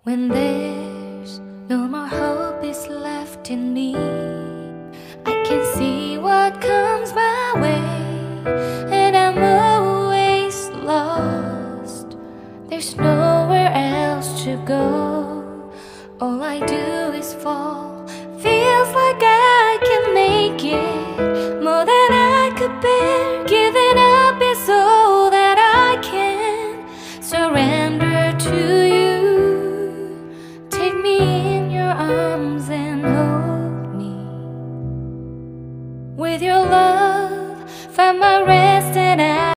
When there's no more hope is left in me, I can see what comes my way, and I'm always lost. There's nowhere else to go.